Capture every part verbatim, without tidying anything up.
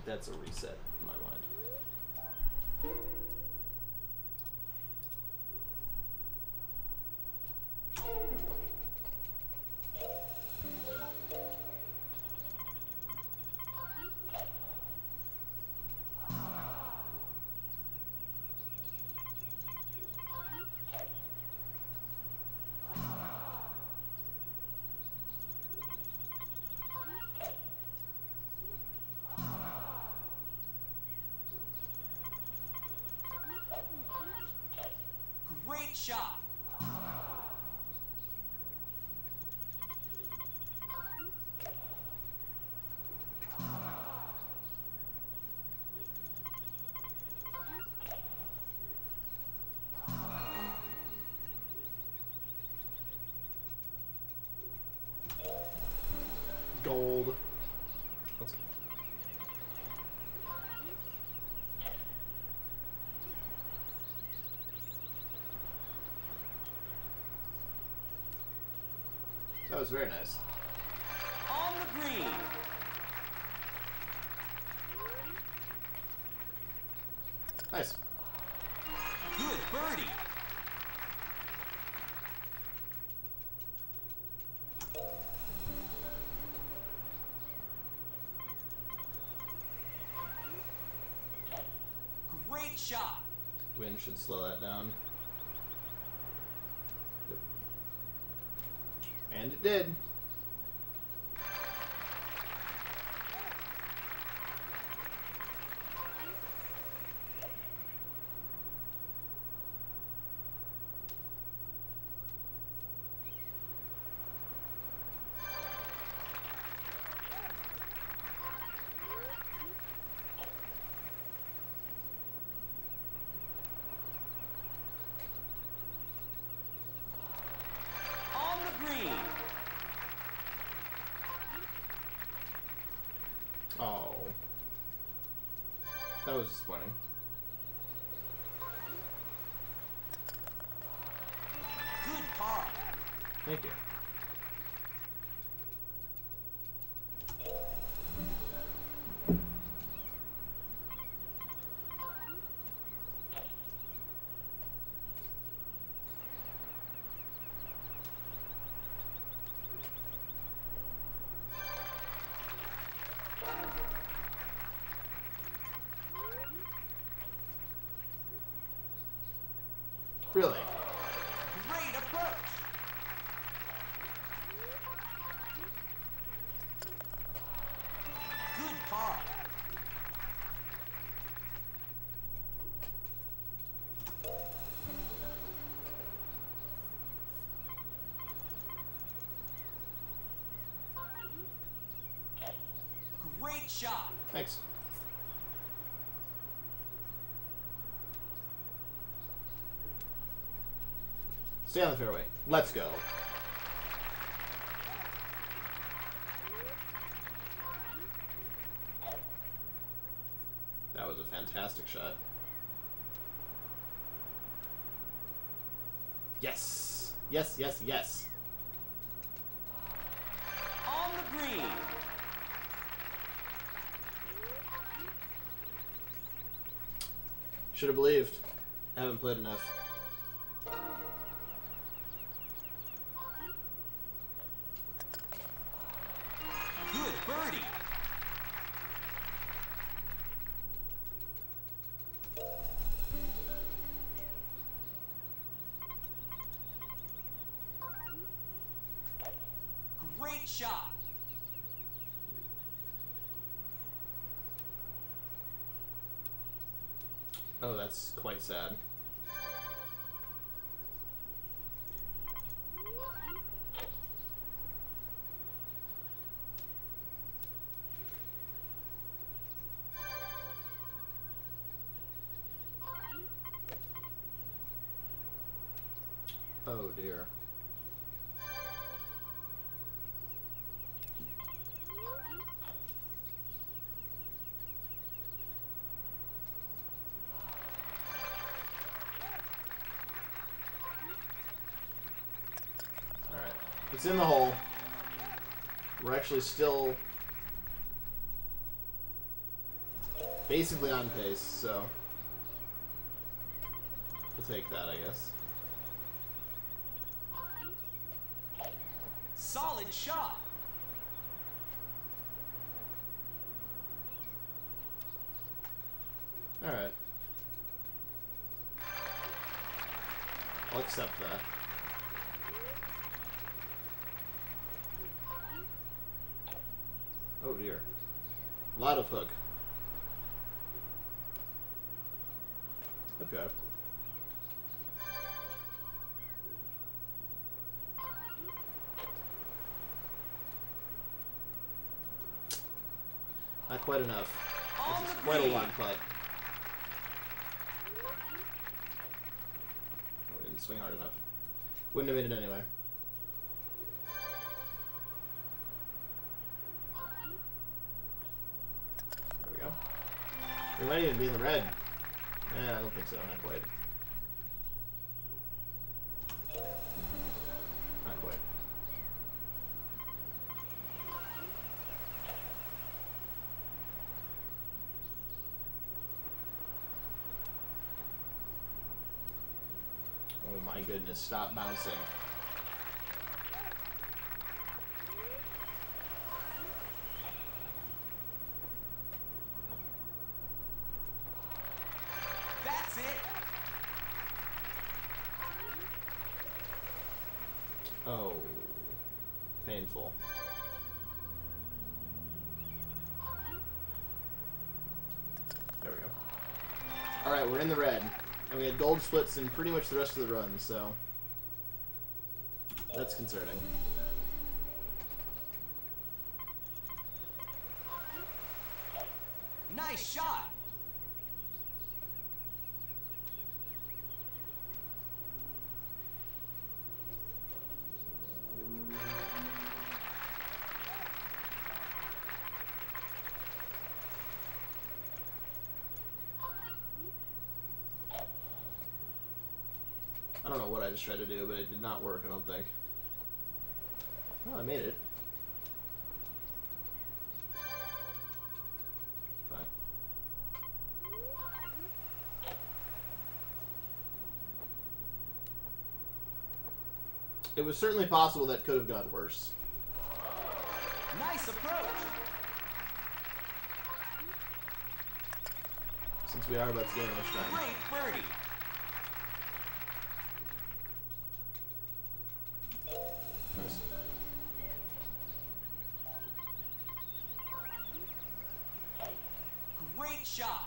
think that's a reset in my mind. Great shot. Gold. Let's go. That was very nice. On the green. Nice. Good birdie. Great shot. Wind should slow that down. Yep. And it did. On the green. Oh. That was disappointing. Good par. Thank you. Really? Great approach. Good par. Great shot. Thanks. Stay on the fairway. Let's go. That was a fantastic shot. Yes. Yes, yes, yes. On the green. Should have believed. Haven't played enough. Good birdie. Great shot. Oh, that's quite sad. Oh dear. Alright. It's in the hole. We're actually still basically on pace, so we'll take that, I guess. Solid shot. Alright. I'll accept that. Oh dear. A lot of hook. Okay. Not quite enough. On This is the quite a green. lot, but we didn't swing hard enough. Wouldn't have made it anyway. There we go. We might even be in the red. Eh, I don't think so. Not quite. Not quite. Oh my goodness, stop bouncing. That's it. Oh, painful. There we go. Alright, we're in the red. And we had gold splits in pretty much the rest of the run, so that's concerning. Nice shot. I don't know what I just tried to do, but it did not work, I don't think. Well, I made it. Fine. It was certainly possible that could have gone worse. Nice approach. Since we are about to gain much time. Great birdie. Nice. Great shot.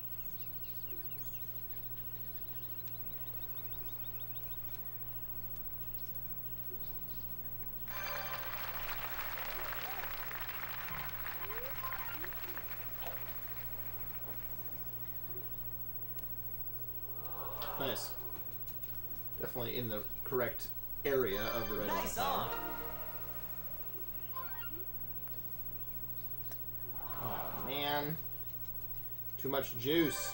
Nice. Definitely in the correct area of the red amount of Nice power. on. Oh man. Too much juice.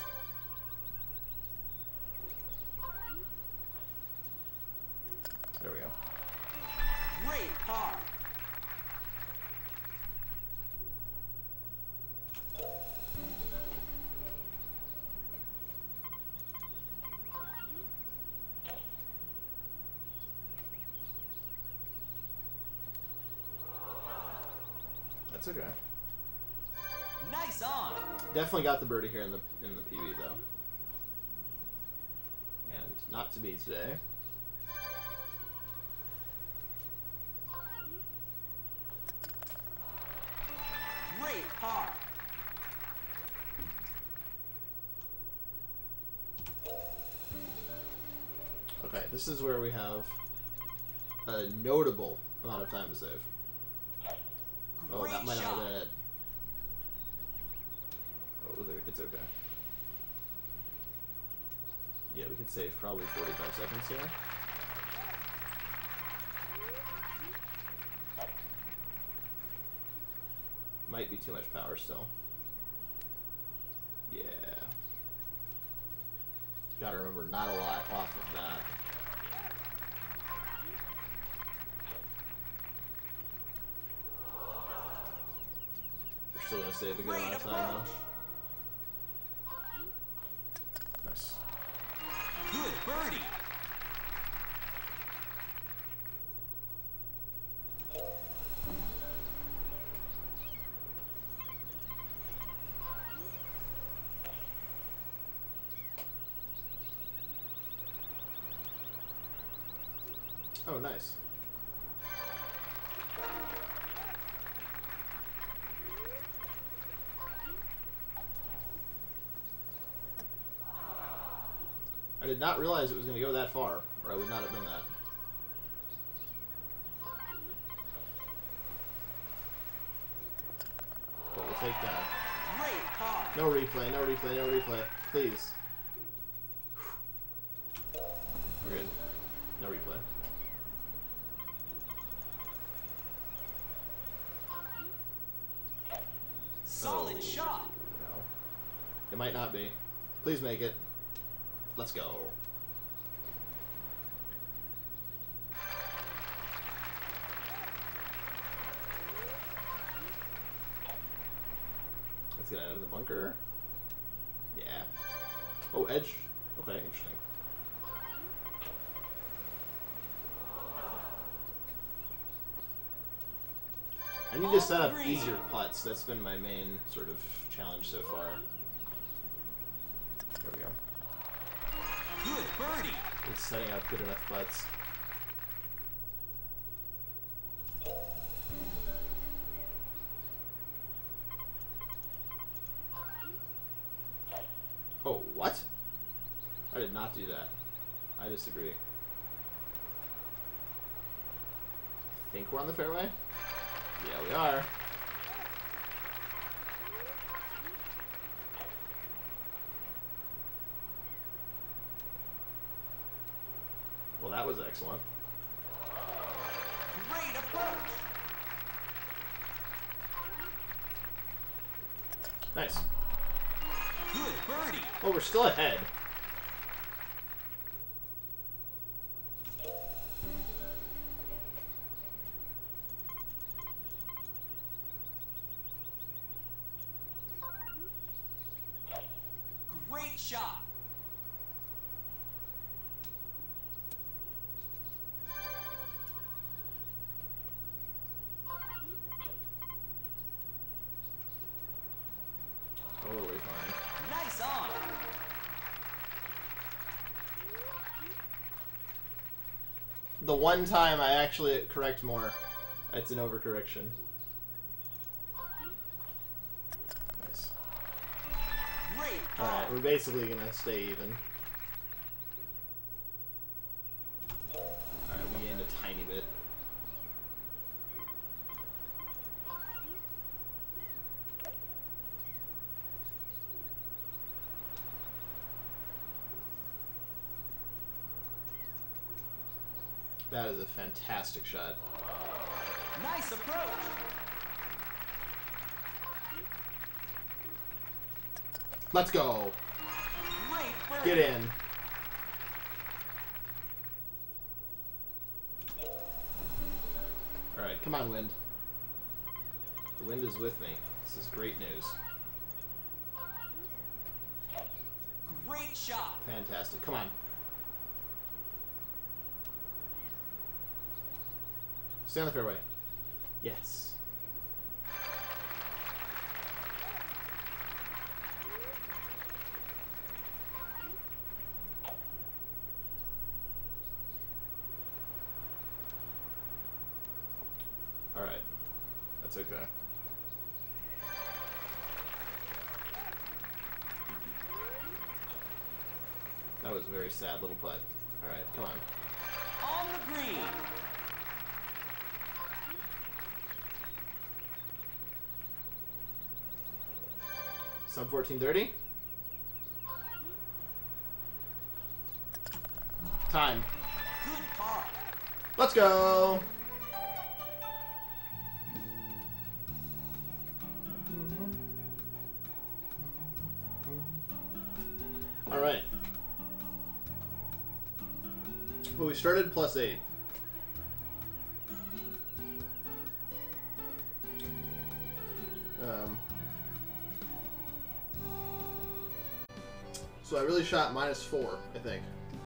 There we go. Great par. That's okay. Nice on. Definitely got the birdie here in the in the P B though. And not to be today. Great par. Okay, this is where we have a notable amount of time to save. Oh, Great that might not have shot. been it. Oh, was it? It's okay. Yeah, we can save probably forty-five seconds here. Might be too much power still. Yeah. Gotta remember, not a lot off of that. We're still gonna save a good Great amount of time approach. though. Oh, nice. I did not realize it was going to go that far, or I would not have done that. But we'll take that. Great par. No replay, no replay, no replay. Please. We're good. No replay. Solid Oh, shot. No. It might not be. Please make it. Let's go. Let's get out of the bunker. Yeah. Oh, edge. Okay, interesting. I need to set up easier putts. That's been my main sort of challenge so far. There we go. Good birdie. It's setting up good enough putts. Oh, what? I did not do that. I disagree. I think we're on the fairway? Yeah, we are. Well, that was excellent. Great approach. Nice. Good birdie. Oh, we're still ahead. Great shot. Totally fine. Nice on. The one time I actually correct more, it's an overcorrection. Nice. Great par. Alright, we're basically gonna stay even. Alright, we gained a tiny bit. That is a fantastic shot. Nice approach. Let's go. Great birdie. Get in. Alright, come on, wind. The wind is with me. This is great news. Great shot. Fantastic. Come on. Stay on the fairway. Yes. Alright. That's okay. That was a very sad little putt. Alright, come on. On the green. Sub fourteen thirty. Time. Good par. Let's go. All right. Well, we started plus eight. Um. So I really shot minus four, I think.